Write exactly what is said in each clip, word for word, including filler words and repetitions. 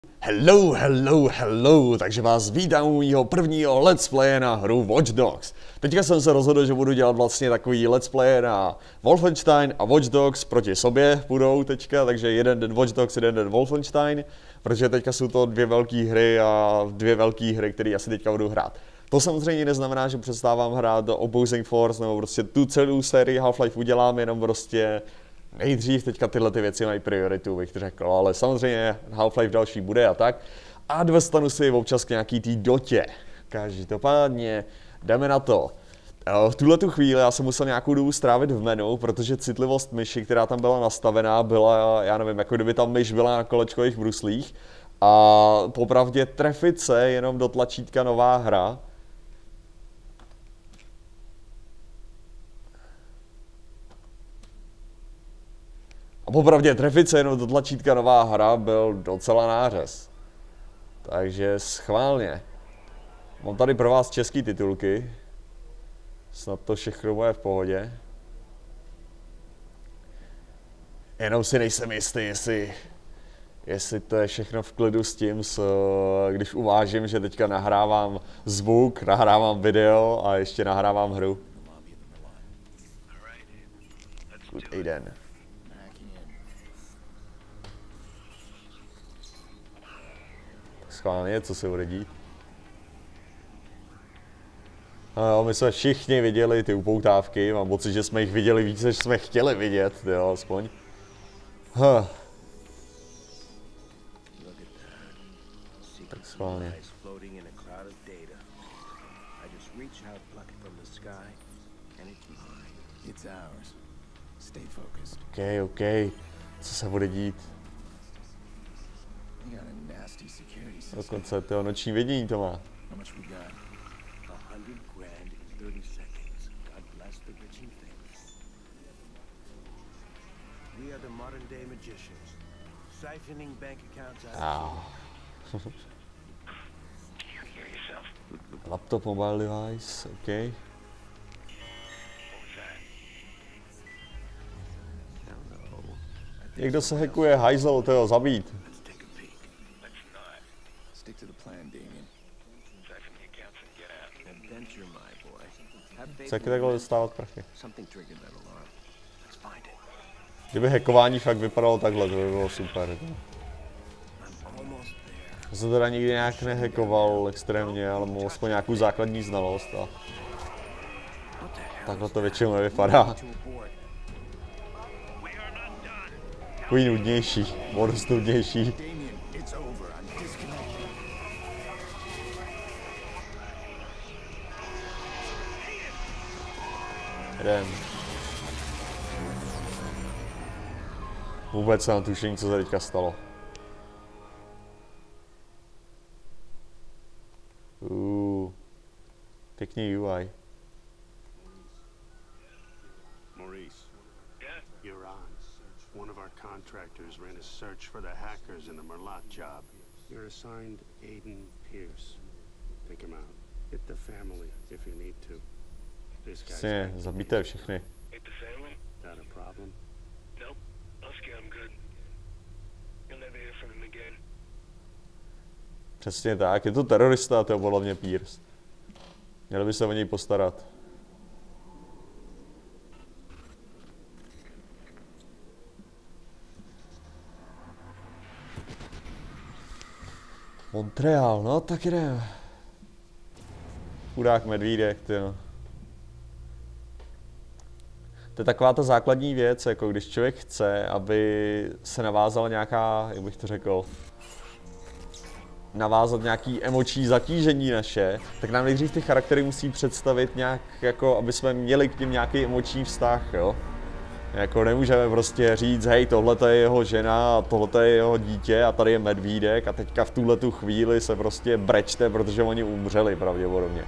Hello, hello, hello, takže vás vítám u mýho prvního let's playe na hru Watch Dogs. Teďka jsem se rozhodl, že budu dělat vlastně takový let's playe na Wolfenstein a Watch Dogs proti sobě budou teďka, takže jeden den Watch Dogs, jeden den Wolfenstein, protože teďka jsou to dvě velké hry a dvě velké hry, které asi teďka budu hrát. To samozřejmě neznamená, že přestávám hrát do Opposing Force nebo prostě tu celou sérii Half-Life udělám, jenom prostě nejdřív teďka tyhle ty věci mají prioritu, bych řekl, ale samozřejmě Half-Life další bude a tak. A dostanu si občas k nějaký tý dotě. Každopádně jdeme na to. V tuhle tu chvíli já jsem musel nějakou dobu strávit v menu, protože citlivost myši, která tam byla nastavená, byla, já nevím, jako kdyby tam myš byla na kolečkových bruslích. A popravdě trefit se jenom do tlačítka nová hra. A popravdě trefit se jenom do tlačítka nová hra byl docela nářez. Takže schválně. Mám tady pro vás český titulky. Snad to všechno bude v pohodě. Jenom si nejsem jistý, jestli, jestli to je všechno v klidu s tím, s, když uvážím, že teďka nahrávám zvuk, nahrávám video a ještě nahrávám hru. Good den. Schválně, co se bude dít. No, my jsme všichni viděli ty upoutávky, mám pocit, že jsme jich viděli víc, než jsme chtěli vidět, jo, aspoň. Huh. Tak schválně. OK, OK, co se bude dít? Dokonce to noční vidění to má. Ah. Laptop, mobile device, OK. Někdo se hackuje, hajzel, to jo, zabít. Co jak takhle dostávat prachy? Kdyby hackování fakt vypadalo takhle, to by bylo super. Já jsem teda nikdy nějak nehackoval extrémně, ale mám aspoň nějakou základní znalost a takhle to většinou nevypadá. Takový nudnější, dost nudnější. Jdem. Vůbec jsem tušení, co se teďka stalo. Uuu. Pěkný U I. Maurice. Yeah? You're on. One of our contractors ran a search for the hackers in the Merlot job. You're assigned Aiden Pierce. Take him out. Hit the family if you need to. Přesně, zabijte všechny. Přesně tak, je to terorista, to je podle mě Pierce. Měli by se o něj postarat. Montreal, no tak jdeme. Chudák medvídek, tyjo. To je taková ta základní věc, jako když člověk chce, aby se navázala nějaká, jak bych to řekl, navázat nějaký emoční zatížení naše, tak nám nejdřív ty charaktery musí představit nějak, jako aby jsme měli k ním nějaký emoční vztah, jo. Jako nemůžeme prostě říct, hej, tohle je jeho žena a tohle je jeho dítě a tady je medvídek a teďka v tuhle tu chvíli se prostě brečte, protože oni umřeli pravděpodobně.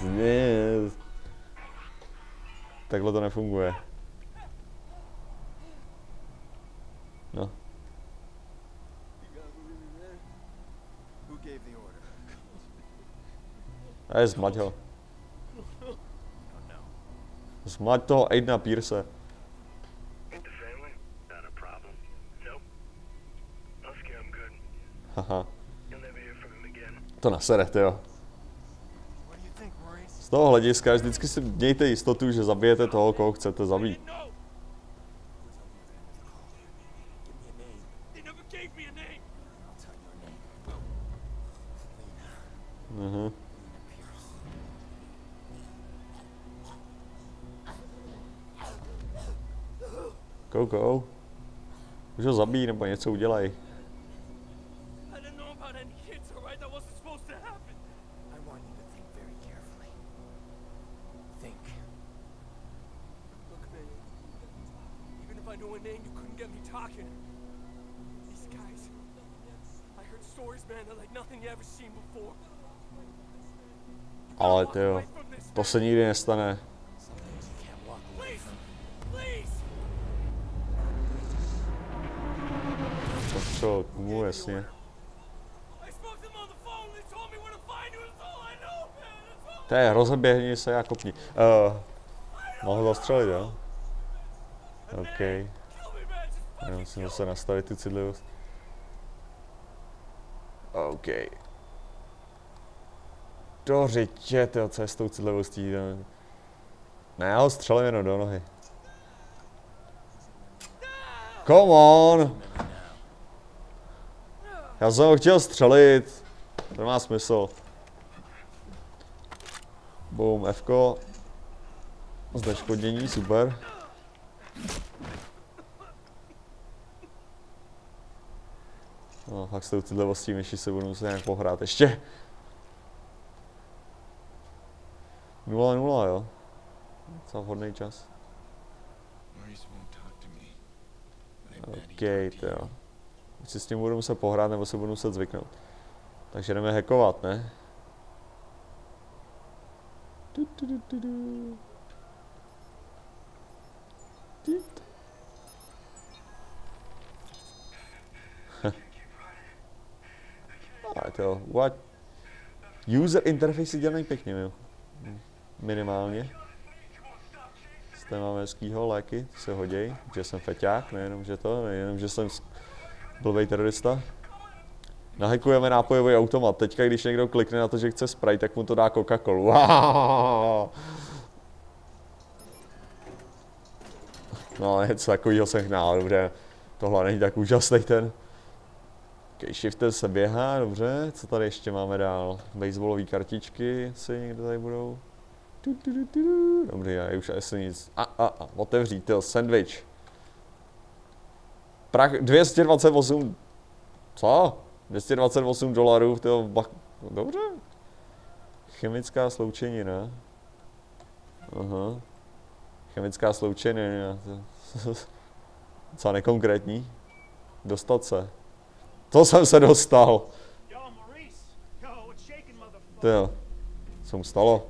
Takhle to nefunguje. No. Hej, zmať ho. Zmať toho Aidena Pierce. Haha. To naserete, jo. Z toho hlediska vždycky si mějte jistotu, že zabijete toho, koho chcete zabít. Mhm. Go, go. Už ho zabij, nebo něco udělej. Ale tyjo, to se nikdy nestane. To co, mu jasně. To je, rozeběhni se a kopni. Uh, mohl zastřelit, jo? OK. Já musím zase nastavit tu citlivost. OK. Do řitě, tyjo, co je s tou citlivostí? Ne, já ho střelím jenom do nohy. Come on! Já jsem ho chtěl střelit. To má smysl. Boom, F-ko. Zneškodnění, super. No, fakt s tou citlivostí myši se budu muset nějak pohrát ještě. nula nula, jo. Docela vhodný čas. OK, to jo. Už si s tím budu muset pohrát, nebo se budu muset zvyknout. Takže jdeme hackovat, ne? Du, du, du, du, du. Ale to jo, what? User interface dělají pěkně, jo. Minimálně. Zde máme hezkýho léky, to se hoděj, že jsem feťák, nejenom že to, nejenom že jsem blbej terorista. Nahackujeme nápojový automat, teďka když někdo klikne na to, že chce Sprite, tak mu to dá Coca-Colu. No něco takovýho jsem hnál, dobře, tohle není tak úžasný ten. Okay, shifter se běhá, dobře, co tady ještě máme dál? Baseballové kartičky si někde tady budou. Dobře, já už asi nic. A, a, a, otevřít, tyjo, sandwich. Prach dvě stě dvacet osm, co? dvě stě dvacet osm dolarů, tyjo, bach, dobře. Chemická sloučenina. Aha. Chemická sloučenina, co nekonkrétní. Dostat se. To jsem se dostal. Tyjo, co mu stalo?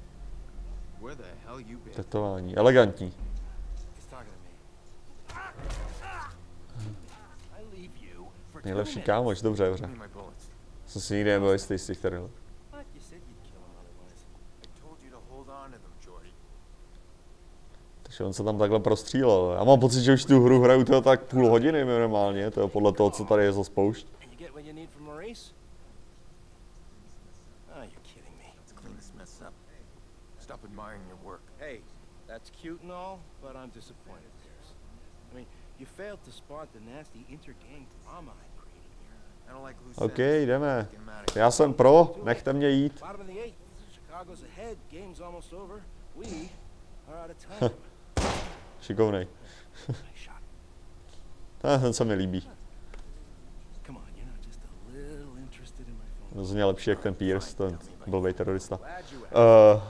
Tetování, elegantní. Nejlepší kámoš, dobře, dobře. Jsem si nikdy nebyl jistý z těch tady. Takže on se tam takhle prostřílel. Já mám pocit, že už tu hru hraju toho tak půl hodiny minimálně, to je podle toho, co tady je za spoušť. That's cute and all, but I'm disappointed, Pierce. I mean, you failed to spot the nasty inter-gang drama I'm creating here. I don't like loose ends. OK, jdeme. Já jsem pro, nechte mě jít. Bottom of the eighth. Chicago's ahead. Game's almost over. We are out of time. Šikovnej. Ten se mi líbí. Come on, you're not just a little interested in my phone. Rozhodně lepší jak ten Pierce, ten blbej terorista. Uh,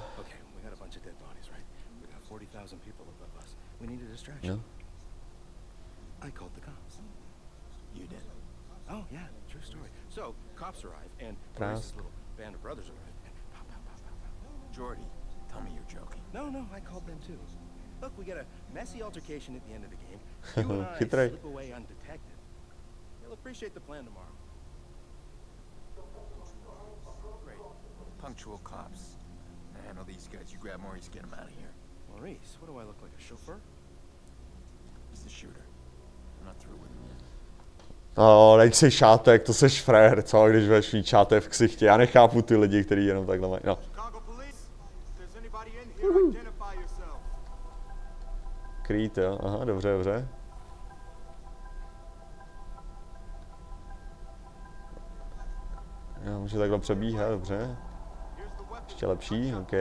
We need a distraction. No. I called the cops. You did? Oh, yeah, true story. So, cops arrive, and Maurice's little band of brothers arrive, and pow, pow, pow, pow, pow. Jordy, tell me you're joking. No, no, I called them too. Look, we get a messy altercation at the end of the game. You and I slip away undetected. You'll appreciate the plan tomorrow. Great. Punctual cops. I handle these guys. You grab Maurice, get him out of here. Maurice, what do I look like, a chauffeur? He's the shooter. I'm not through with him yet. No, nech si šátek, to seš frér, co, když budeš mít šátek v ksichtě. Já nechápu ty lidi, kteří jenom takhle mají, no. Krýt, jo, aha, dobře, dobře. Já můžu takhle přebíhat, dobře. Ještě lepší, OK.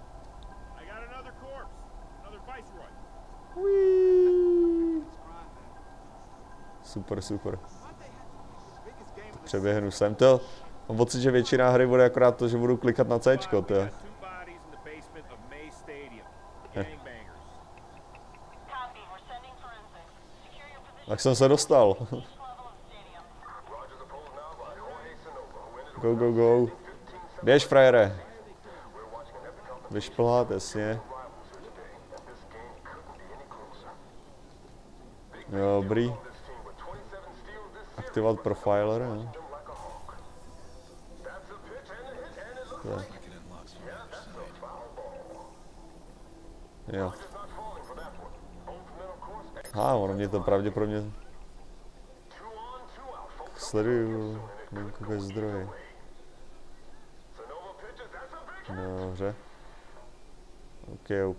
Uí. Super, super. Přeběhnu sem, to. Mám pocit, že většina hry bude akorát to, že budu klikat na Cčko, to je. Tak jsem se dostal. Go, go, go. Běž, frajere. Běž plhat, jasně. Dobrý. Aktivovat profiler, no. Jo. Aha, ono mě to pravděpodobně sleduju linku ke zdroji. Dobře. OK, OK.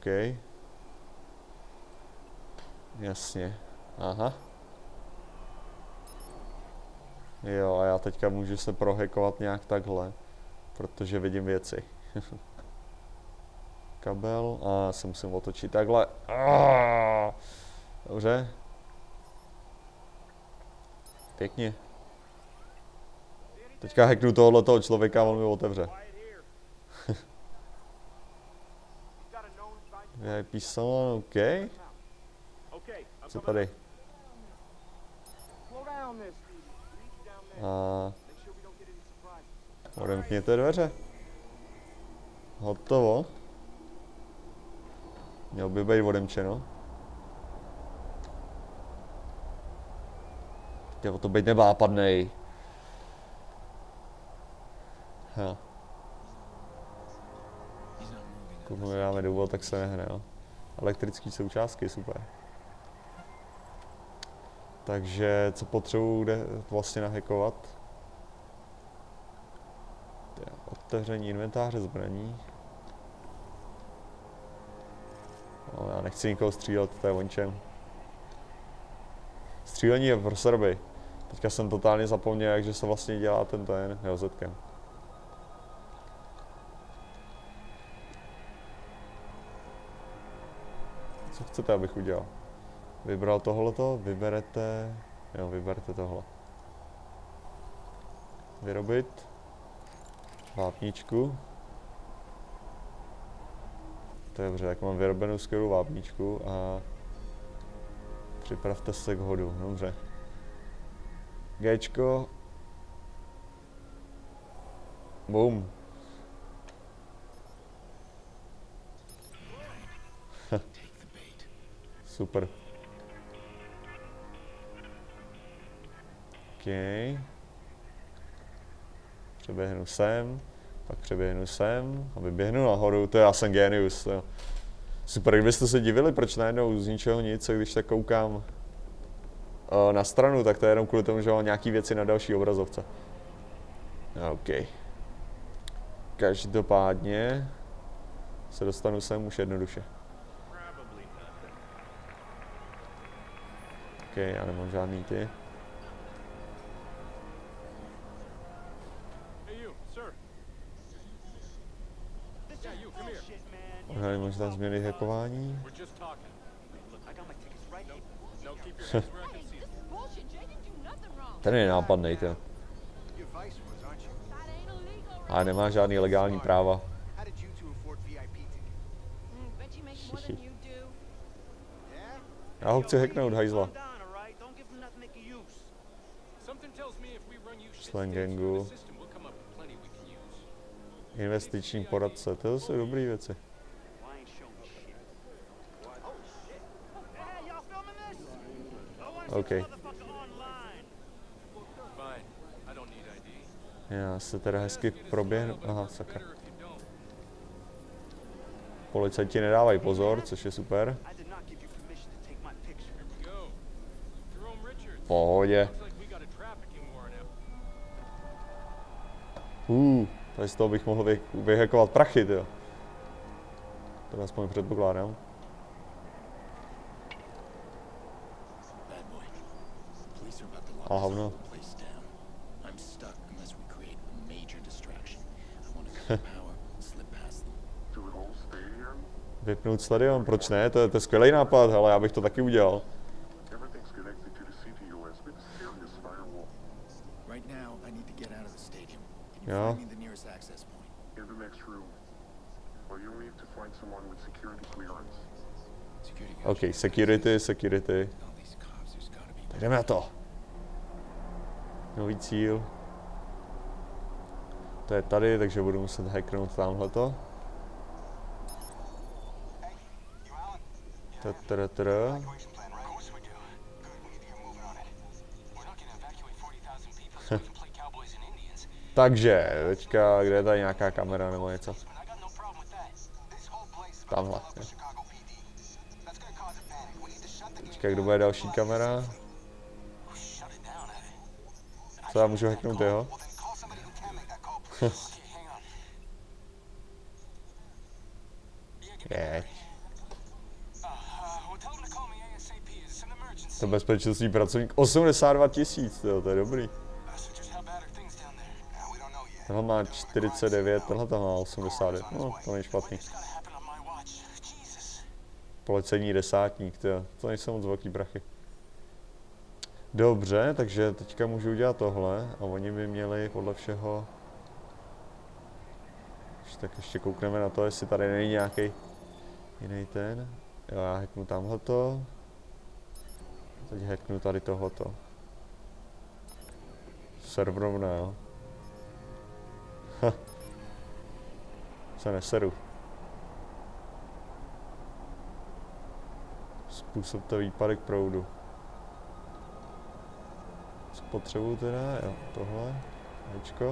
Jasně. Aha. Jo, a já teďka můžu se prohackovat nějak takhle, protože vidím věci. Kabel, a se musím otočit takhle. Aaaa. Dobře. Pěkně. Teďka hacknu tohohletoho člověka a on mi otevře. V I P salon, OK. Co tady? A... Odemkněte dveře. Hotovo. Měl by být odemčeno. Chtěl to být nevápadnej. Ha. Pokud mu dáme důvod, tak se nehne, no. Elektrické součástky, super. Takže co potřebuji kde vlastně nahackovat? Otevření inventáře zbraní. No, já nechci nikoho střílet, to je o ničem. Střílení je pro Srby. Teďka jsem totálně zapomněl, jak že se vlastně dělá ten ten, jo, zetkem. Co chcete, abych udělal? Vybral tohleto, vyberete, jo, vyberte tohle. Vyrobit. Vápničku. Dobře, tak mám vyrobenou skvělou vápničku a připravte se k hodu, dobře. Gčko. Boom. Super. OK. Přeběhnu sem, pak přeběhnu sem a vyběhnu nahoru, to je já jsem genius. To. Super, kdybyste se divili, proč najednou z ničeho nic, když tak koukám uh, na stranu, tak to je jenom kvůli tomu, že mám nějaký věci na další obrazovce. OK. Každopádně se dostanu sem už jednoduše. OK, já nemám žádný ty. Možná možná změny hackování. Ten je nápadnej, to. A nemá žádný legální práva. Já ho chci hacknout, hajzla. Člen gangu. Investiční poradce, to jsou dobré věci. OK. Já se teda hezky proběhnu. Aha, sakra. Policajti nedávají pozor, což je super. V pohodě. Uh, tady z toho bych mohl vy, vyhackovat prachy, jo. To aspoň předpokládám. A hovno. Vypnout stadion, proč ne? To je, to je skvělý nápad, ale já bych to taky udělal. Jo. OK, security, security. Tak jdeme na to. Nový cíl. To je tady, takže budu muset hacknout tamhleto. Tatatara. Takže, teďka, kde je tady nějaká kamera nebo něco? Tamhle. Je. Teďka, kdo bude další kamera? Co já můžu hacknout jeho? Jeď. To bezpečnostní pracovník osmdesát dva tisíc, to je dobrý. Tohle má čtyřicet devět, tohle tam má osmdesát devět, no to není špatný. Policejní desátník, to, to nejsou moc velký prachy. Dobře, takže teďka můžu udělat tohle a oni by měli podle všeho... Tak ještě koukneme na to, jestli tady není nějaký jiný ten. Jo, já hacknu tamhleto. Teď hacknu tady tohoto. Serverovna, jo. Ha. Se neseru. Způsob to výpadek proudu. Spotřebuju teda, jo, tohle. Hečko.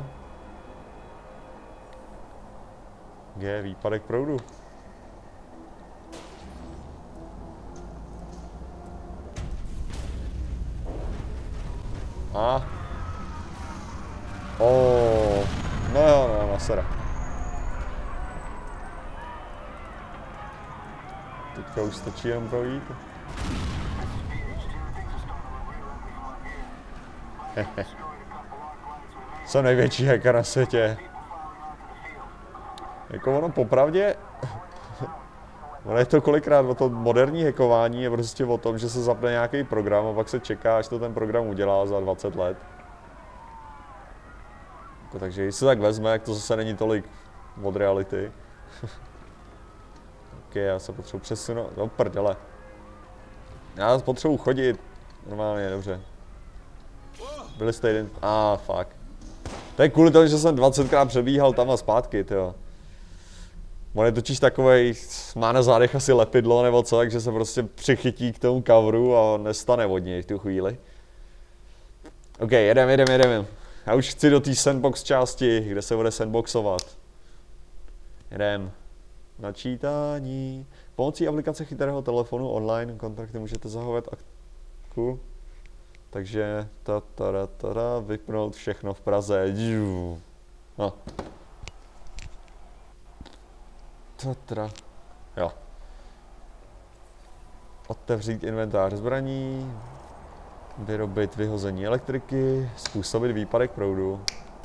G, výpadek proudu. A. Oh. No jo, no, nasera. Teďka už stačí jen projít. Jsem největší hacker na světě. Jako ono popravdě, ono je to kolikrát o to moderní hackování je prostě o tom, že se zapne nějaký program a pak se čeká, až to ten program udělá za dvacet let. Jako, takže když se tak vezme, jak to zase není tolik od reality. Ok, já se potřebuji přesunout, no prdele. Já potřebuji chodit, normálně, dobře. Byli jste jeden, a ah, fuck. To je kvůli tomu, že jsem dvacetkrát přebíhal tam a zpátky, tyjo. On je totiž takovej, má na zádech asi lepidlo nebo co, takže se prostě přichytí k tomu coveru a nestane od něj v tu chvíli. OK, jedem, jedem, jedem. Já už chci do té sandbox části, kde se bude sandboxovat. Jedem. Načítání. Pomocí aplikace chytrého telefonu online kontrakty můžete zahovat akku. Takže ta, ta, ta, ta, ta, vypnout všechno v Praze. No. Tatra. Jo. Otevřít inventář zbraní. Vyrobit vyhození elektriky. Způsobit výpadek proudu.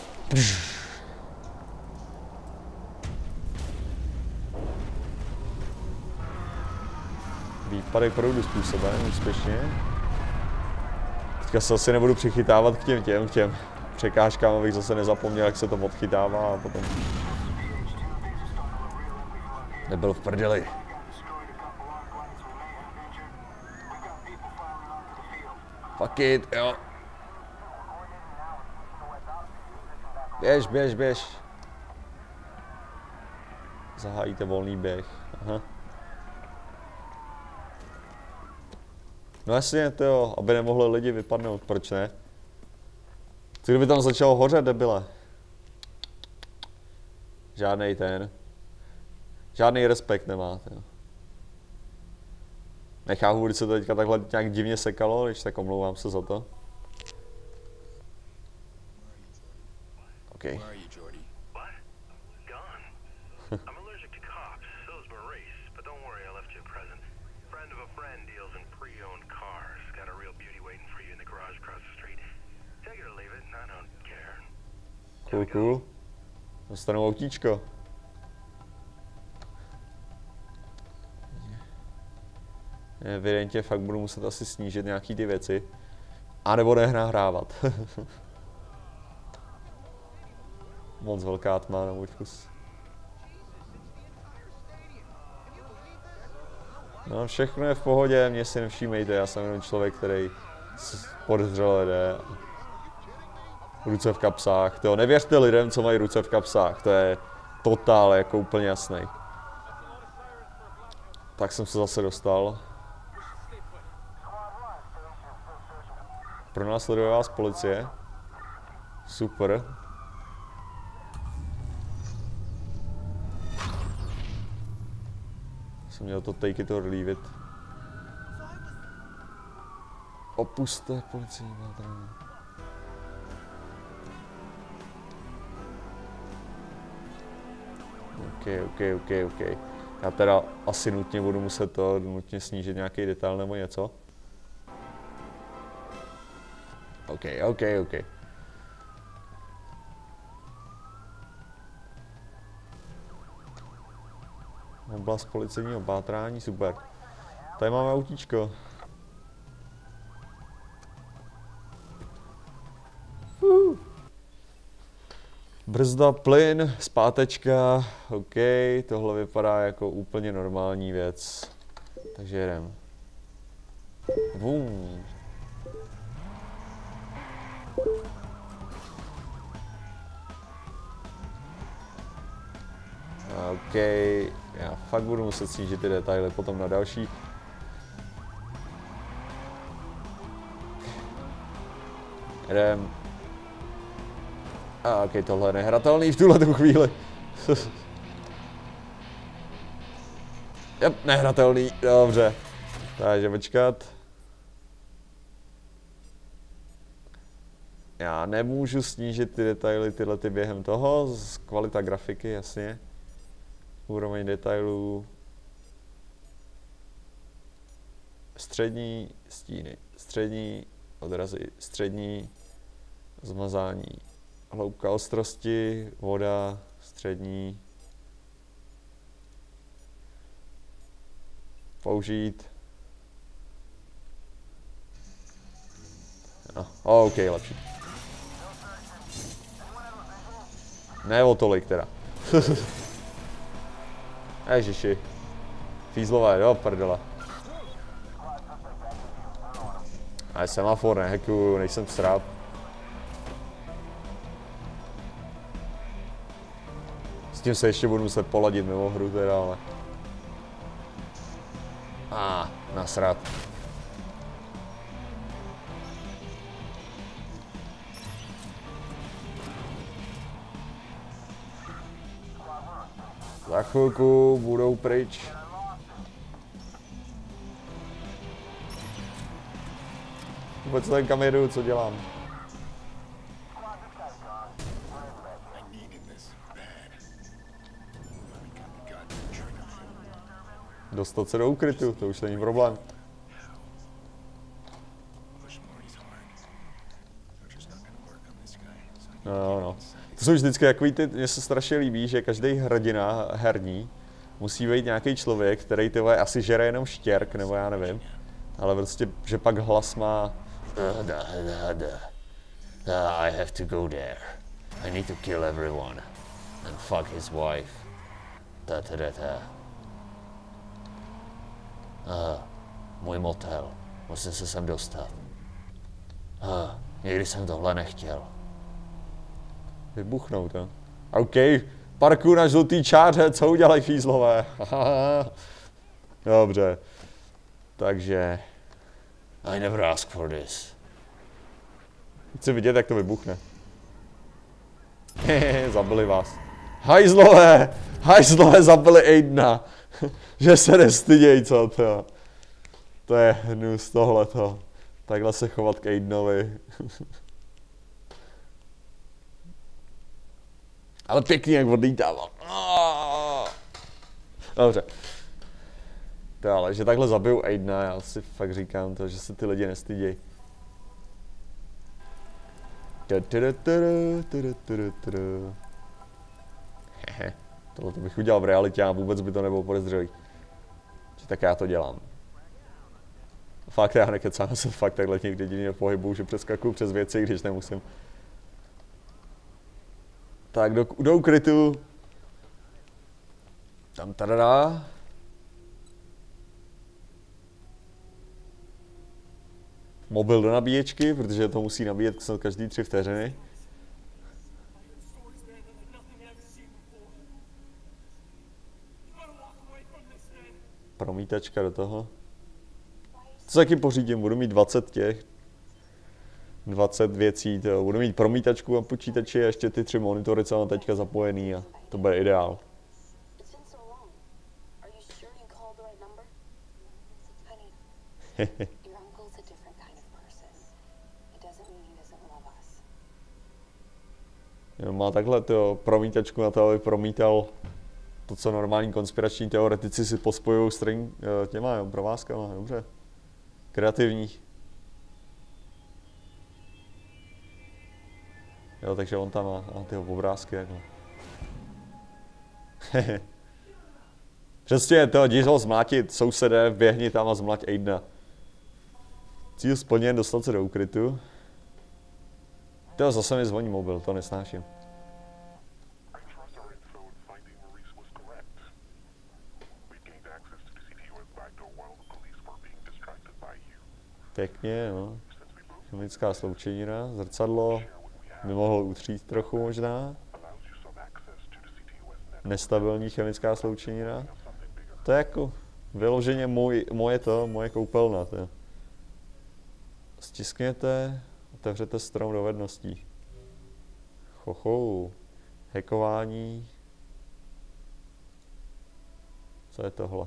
Výpadek proudu způsoben úspěšně. Teďka se asi nebudu přichytávat k těm těm, k těm překážkám, abych zase nezapomněl, jak se to odchytává a potom... Nebyl v prdeli. Fuck it, jo. Běž, běž, běž. Zahájíte volný běh. Aha. No jasně, to jo, aby nemohli lidi vypadnout, proč ne? Co kdyby tam začalo hořet, debile? Žádnej ten. Žádný respekt nemáte. Nechápu, když se to teďka takhle nějak divně sekalo, když tak omlouvám se za to. OK. I'm allergic to cops, so is Maurice, but don't worry, I left you a present. Friend of a friend deals in pre-owned cars. Got a real beauty waiting for you in the garage across the street. Take it or leave it, I don't care. Cool, cool. Dostanu autíčko. Evidentně fakt budu muset asi snížit nějaký ty věci. A nebo nehrávat. Moc velká tma na můj vkus. No, všechno je v pohodě, mě si nevšímejte, já jsem jenom člověk, který podezřele jde. Ruce v kapsách, to nevěřte lidem, co mají ruce v kapsách, to je totál jako úplně jasný. Tak jsem se zase dostal. Pronásleduje vás policie. Super. Jsem měl to take it or leave it. Opuste policii pátrání. OK, OK, OK, OK. Já teda asi nutně budu muset to nutně snížit nějaký detail nebo něco. OK, OK, OK. Oblast policejního pátrání, super. Tady máme autíčko. Uh. Brzda, plyn, zpátečka, OK, tohle vypadá jako úplně normální věc. Takže jedem. Vum. OK, já fakt budu muset snížit ty detaily potom na další. Jedem. A OK, tohle je nehratelný v tuhle chvíli. Jep, nehratelný, dobře. Takže počkat. Já nemůžu snížit ty detaily tyhle ty během toho, z kvalita grafiky, jasně. Úroveň detailů. Střední stíny, střední odrazy, střední zmazání. Hloubka ostrosti, voda, střední. Použít. No, OK, lepší. Ne o tolik teda. Ježiši. Fízlové, jo, prdele. A semafor nehackuju, nejsem srap. S tím se ještě budu muset poladit mimo hru teda, ale... A, ah, nasrat. Za chvilku budou pryč. Vůbec nevím, kam jedu, co dělám. Dostat se do úkrytu, to už není problém. No, no. To jsou vždycky takový ty, mně se strašně líbí, že každý hrdina herní musí být nějaký člověk, který ty asi žere jenom štěrk, nebo já nevím. Ale prostě, že pak hlas má... I have to go there. I need to kill everyone. And fuck his wife. Ta ta ta ta. Uh, můj motel. Musím se sem dostat. Uh, někdy jsem tohle nechtěl. Vybuchnout, jo? OK, parkuju na žlutý čáře, co udělají fízlové? Dobře. Takže... I never asked for this. Chci vidět, jak to vybuchne. Hehehe, zabili vás. Hajzlové! Hajzlové zabili Aidena. Že se nestyděj, co to? To je hnus tohleto. Takhle se chovat k Aidenovi. Ale pěkný, jak odlítával. Dobře. To ale, že takhle zabiju Aidena, já si fakt říkám to, že se ty lidi nestydí. Hehe, tohle bych udělal v realitě a vůbec by to nebylo podezřelý. Tak já to dělám. Fakt já nekecám, jsem fakt takhle někdy divně pohybu, že přeskakuju přes věci, když nemusím. Tak do, do ukrytu. Tam tadadá. Mobil do nabíječky, protože to musí nabíjet snad každý tři vteřiny. Promítačka do toho. To taky pořídím, budu mít dvacet těch. dvacet věcí, to. Budu mít promítačku a počítači a ještě ty tři monitory, co mám teďka zapojený a to bude ideál. Jo, má takhle to promítačku na to, aby promítal to, co normální konspirační teoretici si pospojují s těma jo, provázkama, dobře. Kreativní. Jo, takže on tam má, má ty obrázky takhle. Přesně to, jdi ho zmlátit, sousede, běhni tam a zmlať Aidena. Cíl splněn, dostat se do ukrytu. To zase mi zvoní mobil, to nesnáším. Pěkně, no. Chemická sloučenina, zrcadlo. By mohl utřít trochu možná. Nestabilní chemická sloučenina. To je jako vyloženě můj, moje to, moje koupelna. To. Stiskněte, otevřete strom dovedností. Chochou. Hackování. Co je tohle?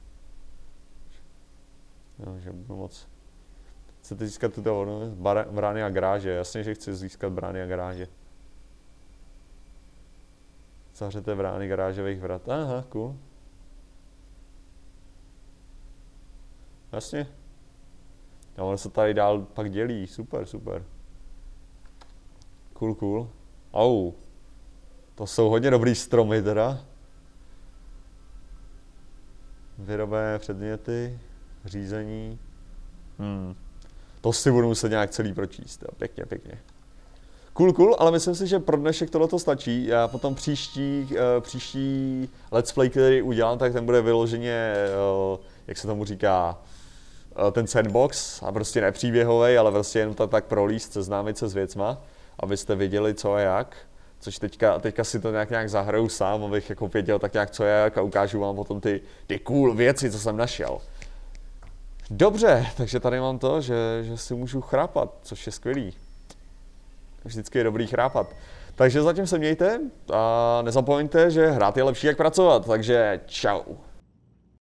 No, že budu moc. Chcete získat tuto brány a garáže. Jasně, že chci získat brány a garáže. Zavřete brány garážových vrat. Aha, cool. Jasně. A ono se tady dál pak dělí. Super, super. Cool, cool. Au. To jsou hodně dobrý stromy teda. Vyrobené předměty. Řízení. Hmm. To si budu muset nějak celý pročíst. Jo. Pěkně, pěkně. Cool, cool, ale myslím si, že pro dnešek tohleto stačí. Já potom příští, uh, příští let's play, který udělám, tak ten bude vyloženě, uh, jak se tomu říká, uh, ten sandbox a prostě nepříběhovej, ale prostě jen tak, tak prolíst, seznámit se s věcma, abyste věděli, co a jak. Což teďka, teďka si to nějak, nějak zahraju sám, abych jako věděl tak nějak, co je jak a ukážu vám potom ty, ty cool věci, co jsem našel. Dobře, takže tady mám to, že, že si můžu chrápat, což je skvělý. Vždycky je dobrý chrápat. Takže zatím se mějte a nezapomeňte, že hrát je lepší jak pracovat, takže čau.